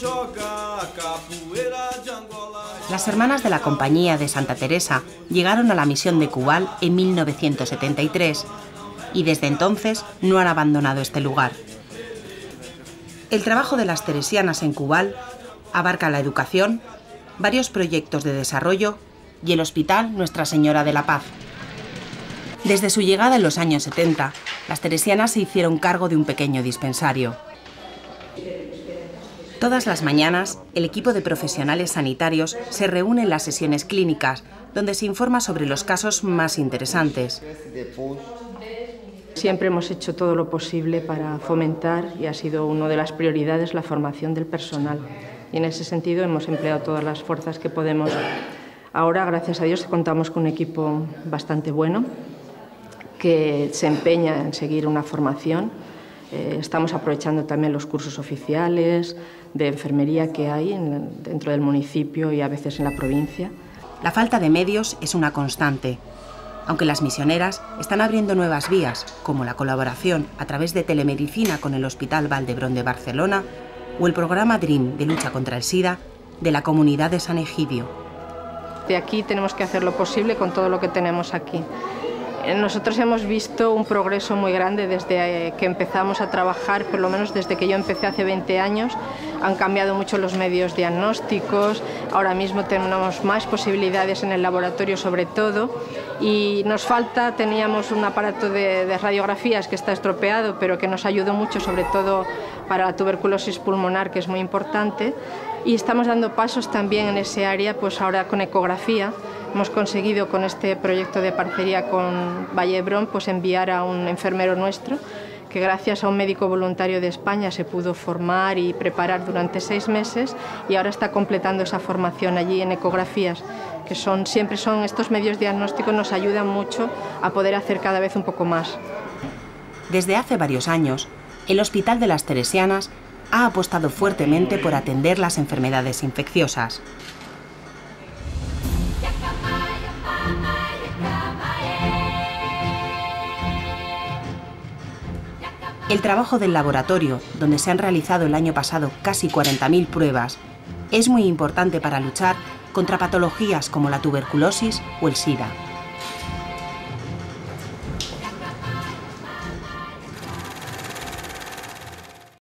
Las hermanas de la Compañía de Santa Teresa llegaron a la misión de Cubal en 1973 y desde entonces no han abandonado este lugar. El trabajo de las teresianas en Cubal abarca la educación, varios proyectos de desarrollo y el Hospital Nuestra Señora de la Paz. Desde su llegada en los años 70, las teresianas se hicieron cargo de un pequeño dispensario. Todas las mañanas, el equipo de profesionales sanitarios se reúne en las sesiones clínicas, donde se informa sobre los casos más interesantes. Siempre hemos hecho todo lo posible para fomentar, y ha sido una de las prioridades, la formación del personal. Y en ese sentido hemos empleado todas las fuerzas que podemos. Ahora, gracias a Dios, contamos con un equipo bastante bueno que se empeña en seguir una formación. Estamos aprovechando también los cursos oficiales de enfermería que hay dentro del municipio y a veces en la provincia. La falta de medios es una constante, aunque las misioneras están abriendo nuevas vías, como la colaboración a través de telemedicina con el Hospital Vall d'Hebron de Barcelona o el programa DREAM de lucha contra el SIDA de la comunidad de San Egidio. De aquí tenemos que hacer lo posible con todo lo que tenemos aquí. Nosotros hemos visto un progreso muy grande desde que empezamos a trabajar, por lo menos desde que yo empecé hace 20 años. Han cambiado mucho los medios diagnósticos, ahora mismo tenemos más posibilidades en el laboratorio sobre todo, y nos falta, teníamos un aparato de radiografías que está estropeado, pero que nos ayudó mucho sobre todo para la tuberculosis pulmonar, que es muy importante, y estamos dando pasos también en ese área, pues ahora con ecografía. Hemos conseguido con este proyecto de parcería con Vall d'Hebron pues enviar a un enfermero nuestro que gracias a un médico voluntario de España se pudo formar y preparar durante 6 meses y ahora está completando esa formación allí en ecografías, que siempre son estos medios diagnósticos, nos ayudan mucho a poder hacer cada vez un poco más. Desde hace varios años, el Hospital de las Teresianas ha apostado fuertemente por atender las enfermedades infecciosas. El trabajo del laboratorio, donde se han realizado el año pasado casi 40.000 pruebas, es muy importante para luchar contra patologías como la tuberculosis o el SIDA.